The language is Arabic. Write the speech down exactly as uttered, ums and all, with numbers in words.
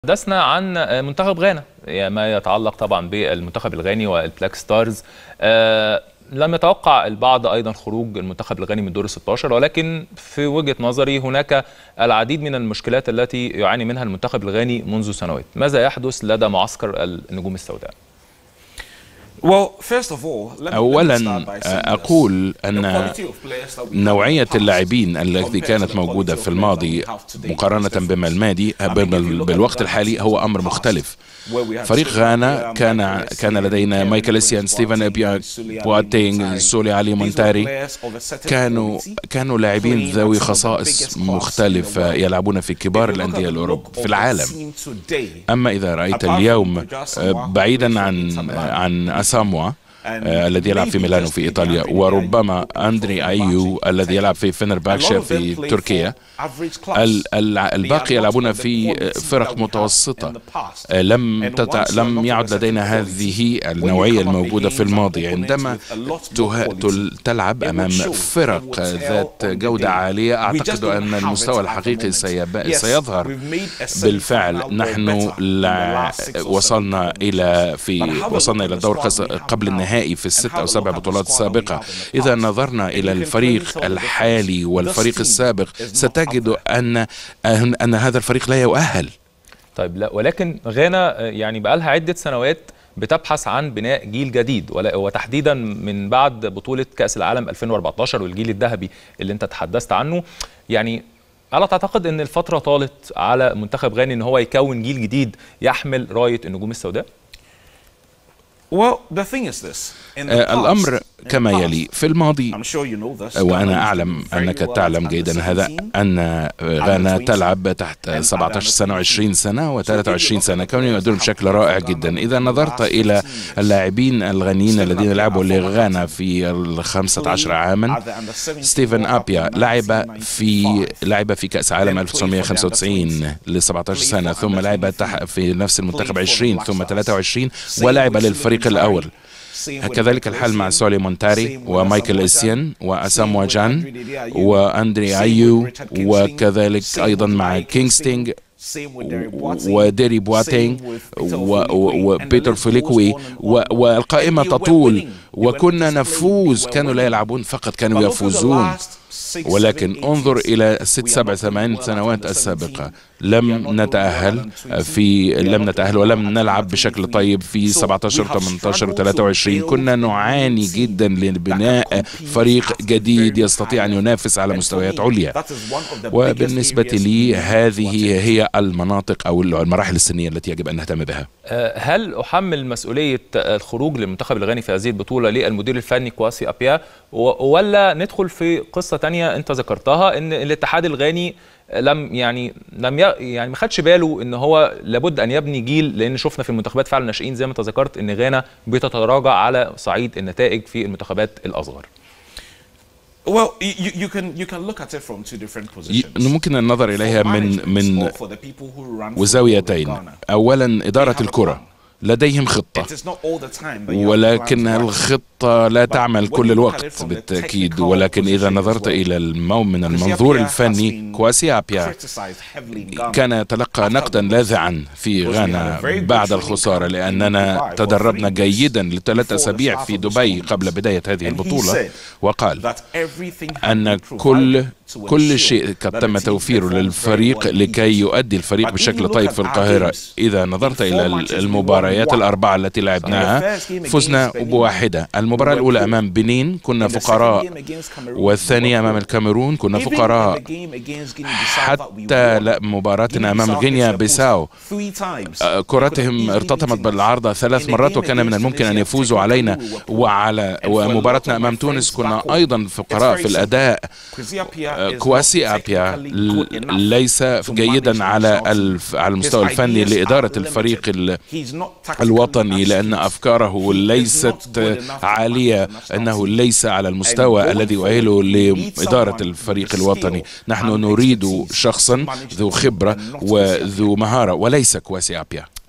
تحدثنا عن منتخب غانا، ما يتعلق طبعا بالمنتخب الغاني والبلاك ستارز. آه لم يتوقع البعض ايضا خروج المنتخب الغاني من دور ستة عشر، ولكن في وجهة نظري هناك العديد من المشكلات التي يعاني منها المنتخب الغاني منذ سنوات. ماذا يحدث لدى معسكر النجوم السوداء؟ أولا أقول أن نوعية اللاعبين التي كانت موجودة في الماضي مقارنة بما الماضي بالوقت الحالي هو أمر مختلف. فريق غانا كان كان لدينا مايكل إسيان، ستيفن أبيا، بواتينغ، سولي علي مونتاري، كانوا كانوا لاعبين ذوي خصائص مختلفة يلعبون في كبار الأندية الأوروبية في العالم. أما إذا رأيت اليوم بعيدا عن عن أساموا آه، الذي يلعب في ميلانو في إيطاليا، وربما أندري أيو الذي يلعب في فينرباخشة في تركيا، الباقي يلعبون في فرق متوسطة. آه، لم تتع... لم يعد لدينا هذه النوعية الموجودة في الماضي. عندما ته... تلعب أمام فرق ذات جودة عالية، أعتقد أن المستوى الحقيقي سيب... سيظهر بالفعل. نحن لا... وصلنا إلى في وصلنا إلى الدور قبل النهائي في الست أو سبع بطولات السابقة. إذا نظرنا إلى الفريق الحالي والفريق السابق ستجد أن أن هذا الفريق لا يؤهل. طيب، لا، ولكن غانا يعني بقى لها عدة سنوات بتبحث عن بناء جيل جديد، وتحديدا من بعد بطولة كأس العالم ألفين وأربعة عشر والجيل الذهبي اللي انت تحدثت عنه. يعني ألا تعتقد أن الفترة طالت على منتخب غاني أن هو يكون جيل جديد يحمل راية النجوم السوداء؟ الأمر كما يلي. في الماضي، وأنا أعلم أنك تعلم جيدا هذا، أن غانا تلعب تحت سبعة عشر سنة وعشرين سنة وثلاثة وعشرين سنة، كانوا يؤدون بشكل رائع جدا. إذا نظرت إلى اللاعبين الغانيين الذين لعبوا لغانا في الخمسة عشر عاما، ستيفن أبيا لعب في لعب في كأس عالم ألف وتسعمائة وخمسة وتسعين ل سبعة عشر سنة، ثم لعب في نفس المنتخب عشرين ثم ثلاثة وعشرين، ولعب للفريق الأول. كذلك الحال مع سولي مونتاري ومايكل إسيان وأساموا جان وأندري أيو، وكذلك أيضا مع كينغستينغ وديري بواتينغ وبيتر فيليكوي، والقائمة تطول. وكنا نفوز، كانوا لا يلعبون فقط، كانوا يفوزون. ولكن انظر إلى الست سبع ثمان سنوات السابقة، لم نتأهل في لم نتأهل ولم نلعب بشكل طيب في سبعة عشر ثمانية عشر وثلاثة وعشرين. كنا نعاني جدا لبناء فريق جديد يستطيع أن ينافس على مستويات عليا. وبالنسبة لي هذه هي المناطق أو المراحل السنية التي يجب أن نهتم بها. هل أحمل مسؤولية الخروج للمنتخب الغاني في هذه البطولة للمدير الفني كواسي أبيا، ولا ندخل في قصة تانية انت ذكرتها، ان الاتحاد الغاني لم يعني لم يعني ما خدش باله ان هو لابد ان يبني جيل؟ لان شفنا في المنتخبات فعلا الناشئين زي ما انت ذكرت ان غانا بتتراجع على صعيد النتائج في المنتخبات الاصغر. Well, you, you can you can look at it from two different positions. ممكن النظر إليها من من وزاويتين. أولا، إدارة الكرة لديهم خطة، ولكن الخطة لا تعمل كل الوقت بالتأكيد. ولكن إذا نظرت إلى المو من المنظور الفني، كواسي أبيا كان يتلقى نقدا لاذعا في غانا بعد الخسارة، لأننا تدربنا جيدا لثلاث أسابيع في دبي قبل بداية هذه البطولة، وقال أن كل كل شيء قد تم توفيره للفريق لكي يؤدي الفريق بشكل طيب في القاهرة. إذا نظرت إلى المباريات الأربعة التي لعبناها، فزنا بواحدة. المباراة الأولى أمام بنين كنا فقراء، والثانية أمام الكاميرون كنا فقراء، حتى مباراتنا أمام غينيا بيساو كرتهم ارتطمت بالعارضة ثلاث مرات وكان من الممكن أن يفوزوا علينا. وعلى ومباراتنا أمام تونس كنا أيضا فقراء في الأداء. كواسي أبيا ليس جيدا على على المستوى الفني لإدارة الفريق الوطني، لأن أفكاره ليست عالية، أنه ليس على المستوى الذي يؤهله لإدارة الفريق الوطني. نحن نريد شخصا ذو خبرة وذو مهارة وليس كواسي أبيا.